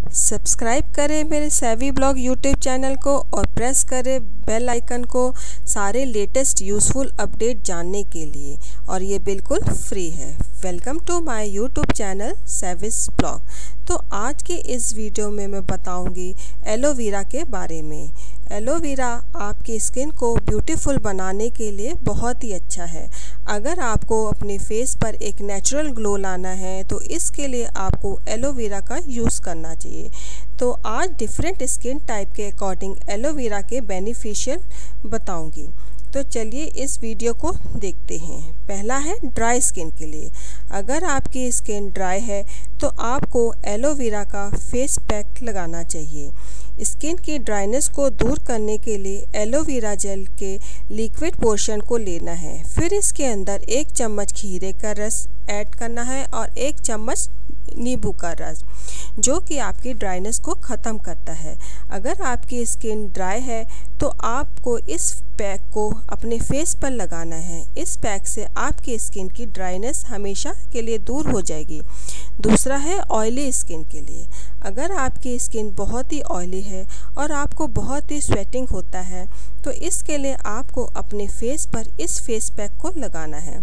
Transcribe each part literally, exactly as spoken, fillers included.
Subscribe करें मेरे savvy blog YouTube channel को और प्रेस करें बेल आइकन को सारे लेटेस्ट यूज़फुल अपडेट जानने के लिए, और ये बिल्कुल फ्री है। Welcome to my YouTube channel savvy's blog. तो आज के इस वीडियो में मैं बताऊंगी एलोवेरा के बारे में। एलोवेरा आपकी स्किन को ब्यूटीफुल बनाने के लिए बहुत ही अच्छा है। अगर आपको अपने फेस पर एक नेचुरल ग्लो लाना है तो इसके लिए आपको एलोवेरा का यूज़ करना चाहिए। तो आज डिफरेंट स्किन टाइप के अकॉर्डिंग एलोवेरा के बेनिफिशियल बताऊंगी। तो चलिए इस वीडियो को देखते हैं। पहला है ड्राई स्किन के लिए। अगर आपकी स्किन ड्राई है तो आपको एलोवेरा का फेस पैक लगाना चाहिए। स्किन की ड्राइनेस को दूर करने के लिए एलोवेरा जेल के लिक्विड पोर्शन को लेना है। फिर इसके अंदर एक चम्मच खीरे का रस ऐड करना है और एक चम्मच नींबू का रस, जो कि आपकी ड्राइनेस को ख़त्म करता है। अगर आपकी स्किन ड्राई है तो आपको इस पैक को अपने फेस पर लगाना है। इस पैक से आपकी स्किन की ड्राइनेस हमेशा के लिए दूर हो जाएगी। दूसरा है ऑयली स्किन के लिए। अगर आपकी स्किन बहुत ही ऑयली है और आपको बहुत ही स्वेटिंग होता है तो इसके लिए आपको अपने फेस पर इस फेस पैक को लगाना है।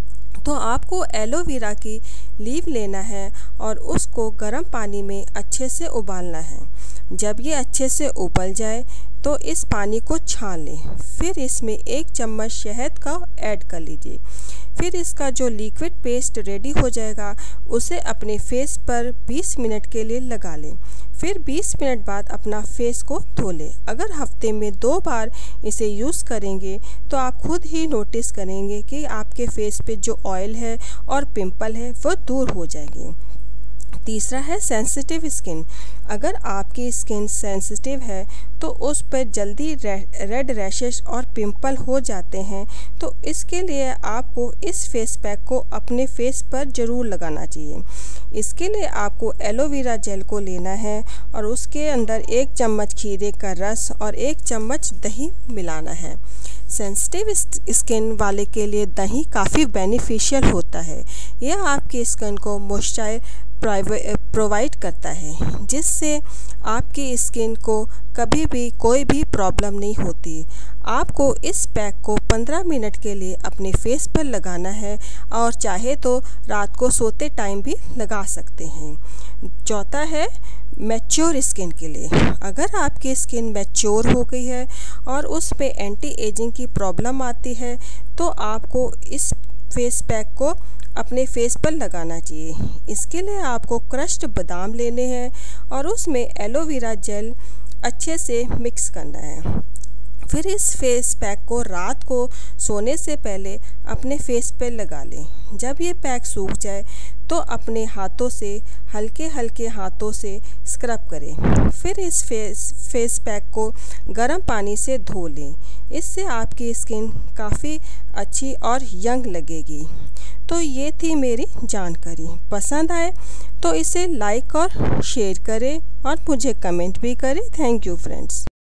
तो आपको एलोवेरा की लीव लेना है और उसको गर्म पानी में अच्छे से उबालना है। जब ये अच्छे से उबल जाए तो इस पानी को छान लें। फिर इसमें एक चम्मच शहद का ऐड कर लीजिए। फिर इसका जो लिक्विड पेस्ट रेडी हो जाएगा उसे अपने फेस पर बीस मिनट के लिए लगा लें। फिर बीस मिनट बाद अपना फेस को धो लें। अगर हफ्ते में दो बार इसे यूज़ करेंगे तो आप खुद ही नोटिस करेंगे कि आपके फेस पे जो ऑयल है और पिंपल है वो दूर हो जाएंगे। तीसरा है सेंसिटिव स्किन। अगर आपकी स्किन सेंसिटिव है तो उस पर जल्दी रेड रैशेस और पिंपल हो जाते हैं, तो इसके लिए आपको इस फेस पैक को अपने फेस पर ज़रूर लगाना चाहिए। इसके लिए आपको एलोवेरा जेल को लेना है और उसके अंदर एक चम्मच खीरे का रस और एक चम्मच दही मिलाना है। सेंसिटिव स्किन वाले के लिए दही काफ़ी बेनिफिशियल होता है। यह आपकी स्किन को मॉइस्चर प्रोवाइड करता है, जिससे आपकी स्किन को कभी भी कोई भी प्रॉब्लम नहीं होती। आपको इस पैक को पंद्रह मिनट के लिए अपने फेस पर लगाना है और चाहे तो रात को सोते टाइम भी लगा सकते हैं। चौथा है मैच्योर स्किन के लिए। अगर आपकी स्किन मैच्योर हो गई है और उस पे एंटी एजिंग की प्रॉब्लम आती है तो आपको इस फेस पैक को अपने फेस पर लगाना चाहिए। इसके लिए आपको क्रश्ड बादाम लेने हैं और उसमें एलोवेरा जेल अच्छे से मिक्स करना है। फिर इस फेस पैक को रात को सोने से पहले अपने फेस पर लगा लें। जब ये पैक सूख जाए तो अपने हाथों से हल्के हल्के हाथों से स्क्रब करें। फिर इस फेस फेस पैक को गर्म पानी से धो लें। इससे आपकी स्किन काफ़ी अच्छी और यंग लगेगी। तो ये थी मेरी जानकारी। पसंद आए तो इसे लाइक और शेयर करें और मुझे कमेंट भी करें। Thank you friends.